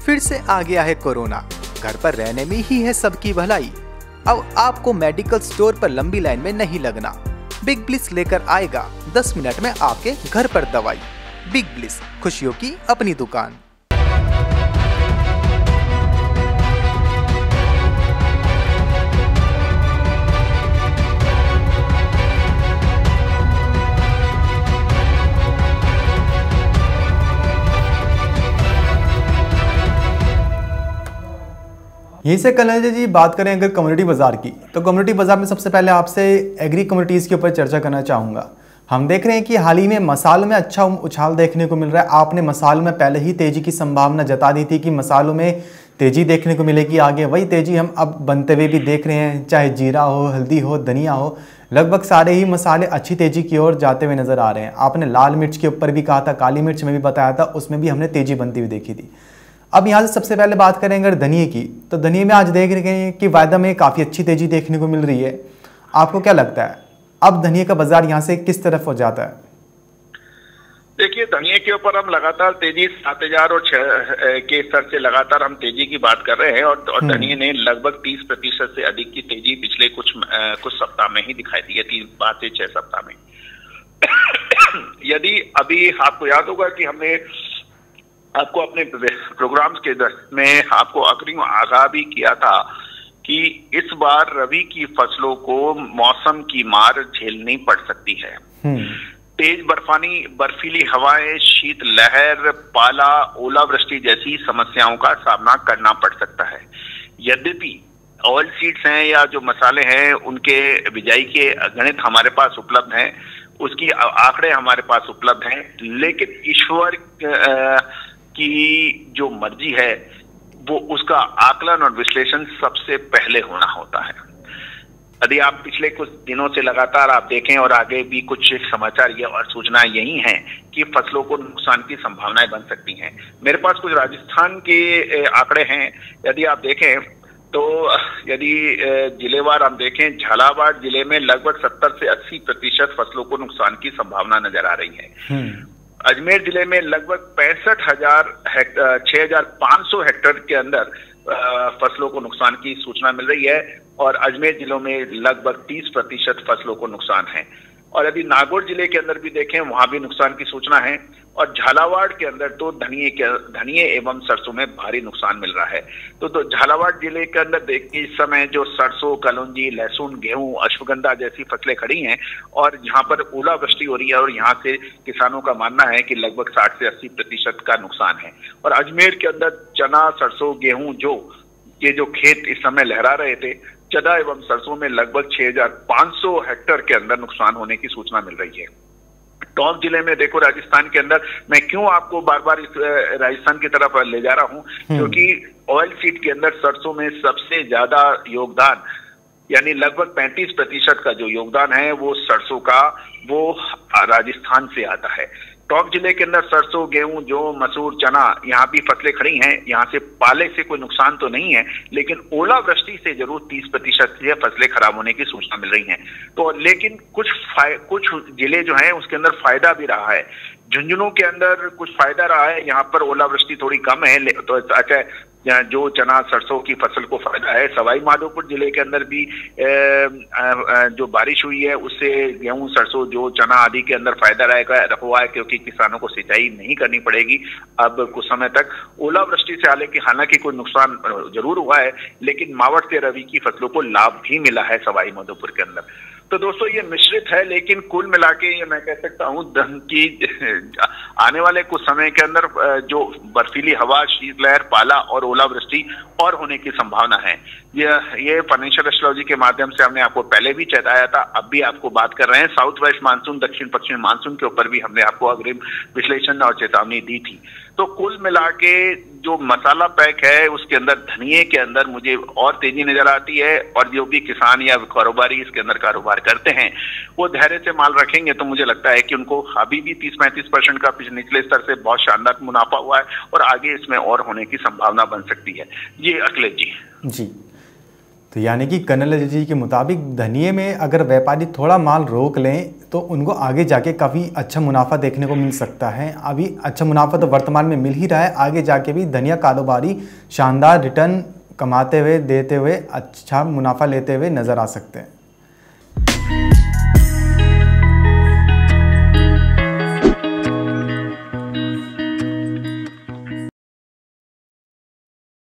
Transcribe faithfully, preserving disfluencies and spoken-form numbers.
फिर से आ गया है कोरोना, घर पर रहने में ही है सबकी भलाई। अब आपको मेडिकल स्टोर पर लंबी लाइन में नहीं लगना। बिग ब्लिस लेकर आएगा दस मिनट में आपके घर पर दवाई। बिग ब्लिस, खुशियों की अपनी दुकान। यहीं से कन्हैया जी बात करें अगर कम्युनिटी बाज़ार की, तो कम्युनिटी बाज़ार में सबसे पहले आपसे एग्री कम्युनिटीज़ के ऊपर चर्चा करना चाहूँगा। हम देख रहे हैं कि हाल ही में मसालों में अच्छा उछाल देखने को मिल रहा है। आपने मसालों में पहले ही तेज़ी की संभावना जता दी थी कि मसालों में तेज़ी देखने को मिलेगी आगे, वही तेज़ी हम अब बनते हुए भी देख रहे हैं। चाहे जीरा हो, हल्दी हो, धनिया हो, लगभग सारे ही मसाले अच्छी तेज़ी की ओर जाते हुए नज़र आ रहे हैं। आपने लाल मिर्च के ऊपर भी कहा था, काली मिर्च में भी बताया था, उसमें भी हमने तेज़ी बनती हुई देखी थी। अब यहाँ से सबसे पहले बात करें अगर धनिये की, तो धनिये में आज देख रहे हैं कि वायदा में काफ़ी अच्छी तेज़ी देखने को मिल रही है। आपको क्या लगता है अब धनिये का बाजार यहाँ से किस तरफ हो जाता है? देखिए, धनिये के ऊपर हम लगातार तेजी सात हजार और छह के स्तर से लगातार हम तेजी की बात कर रहे हैं और, और धनिये ने लगभग तीस प्रतिशत से अधिक की तेजी पिछले कुछ आ, कुछ सप्ताह में ही दिखाई दी है, तीन पाँच से छह सप्ताह में। यदि अभी आपको याद होगा कि हमने आपको अपने प्रोग्राम्स के में आपको अग्रिम आगाह भी किया था कि इस बार रबी की फसलों को मौसम की मार झेलनी पड़ सकती है। तेज बर्फानी बर्फीली हवाएं, शीत लहर, पाला, ओलावृष्टि जैसी समस्याओं का सामना करना पड़ सकता है। यद्यपि ऑयल सीड्स हैं या जो मसाले हैं उनके बिजाई के गणित हमारे पास उपलब्ध हैं, उसकी आंकड़े हमारे पास उपलब्ध हैं, लेकिन ईश्वर की जो मर्जी है वो उसका आकलन और विश्लेषण सबसे पहले होना होता है। यदि आप पिछले कुछ दिनों से लगातार आप देखें और आगे भी कुछ समाचार ये और सूचनाएं यही हैं कि फसलों को नुकसान की संभावनाएं बन सकती हैं। मेरे पास कुछ राजस्थान के आंकड़े हैं, यदि आप देखें तो यदि जिलेवार हम देखें, झालावाड़ जिले में लगभग सत्तर से अस्सी प्रतिशत फसलों को नुकसान की संभावना नजर आ रही है। अजमेर जिले में लगभग पैंसठ हजार छह हजार पांच सौ हेक्टेयर के अंदर फसलों को नुकसान की सूचना मिल रही है और अजमेर जिलों में लगभग तीस प्रतिशत फसलों को नुकसान है। और यदि नागौर जिले के अंदर भी देखें, वहां भी नुकसान की सूचना है। और झालावाड़ के अंदर तो धनिये के धनिये एवं सरसों में भारी नुकसान मिल रहा है। तो, तो झालावाड़ जिले के अंदर देखिए इस समय जो सरसों, कलौंजी, लहसुन, गेहूं, अश्वगंधा जैसी फसलें खड़ी हैं और यहाँ पर ओलावृष्टि हो रही है और यहाँ से किसानों का मानना है कि लगभग साठ से अस्सी प्रतिशत का नुकसान है। और अजमेर के अंदर चना, सरसों, गेहूं जो ये जो खेत इस समय लहरा रहे थे, चना एवं सरसों में लगभग छह हजार पांच सौ हेक्टेयर के अंदर नुकसान होने की सूचना मिल रही है। टोंक जिले में देखो, राजस्थान के अंदर, मैं क्यों आपको बार बार इस राजस्थान की तरफ ले जा रहा हूं, क्योंकि ऑयल सीड के अंदर सरसों में सबसे ज्यादा योगदान यानी लगभग पैंतीस प्रतिशत का जो योगदान है वो सरसों का वो राजस्थान से आता है। टोंक जिले के अंदर सरसों, गेहूं, जौ, मसूर, चना, यहाँ भी फसलें खड़ी हैं। यहाँ से पाले से कोई नुकसान तो नहीं है, लेकिन ओलावृष्टि से जरूर तीस प्रतिशत से फसलें खराब होने की सूचना मिल रही हैं। तो लेकिन कुछ कुछ जिले जो हैं उसके अंदर फायदा भी रहा है। झुंझुनू के अंदर कुछ फायदा रहा है, यहाँ पर ओलावृष्टि थोड़ी कम है तो अच्छा जो चना सरसों की फसल को फायदा है। सवाई माधोपुर जिले के अंदर भी ए, आ, जो बारिश हुई है उससे गेहूं, सरसों, जो चना आदि के अंदर फायदा रहेगा हुआ है, क्योंकि किसानों को सिंचाई नहीं करनी पड़ेगी अब कुछ समय तक। ओलावृष्टि से हालांकि हालांकि कोई नुकसान जरूर हुआ है, लेकिन मावठ से रबी की फसलों को लाभ भी मिला है सवाई माधोपुर के अंदर। तो दोस्तों ये मिश्रित है, लेकिन कुल मिला के ये मैं कह सकता हूँ धन की आने वाले कुछ समय के अंदर जो बर्फीली हवा, शीतलहर, पाला और ओलावृष्टि और होने की संभावना है। ये ये फाइनेंशियल एस्ट्रोलॉजी के माध्यम से हमने आपको पहले भी चेताया था, अब भी आपको बात कर रहे हैं। साउथ वेस्ट मानसून, दक्षिण पश्चिम मानसून के ऊपर भी हमने आपको अग्रिम विश्लेषण और चेतावनी दी थी। तो कुल मिला के जो मसाला पैक है उसके अंदर धनिये के अंदर मुझे और तेजी नजर आती है, और जो भी किसान या कारोबारी इसके अंदर कारोबार करते हैं वो धैर्य से माल रखेंगे तो मुझे लगता है कि उनको अभी भी तीस पैंतीस परसेंट का निचले स्तर से बहुत शानदार मुनाफा हुआ है और आगे इसमें और होने की संभावना बन सकती है। ये अखिलेश जी जी तो यानी कि कन्हैया जी के मुताबिक धनिये में अगर व्यापारी थोड़ा माल रोक लें तो उनको आगे जाके काफ़ी अच्छा मुनाफा देखने को मिल सकता है। अभी अच्छा मुनाफा तो वर्तमान में मिल ही रहा है, आगे जाके भी धनिया कारोबारी शानदार रिटर्न कमाते हुए, देते हुए, अच्छा मुनाफा लेते हुए नज़र आ सकते हैं।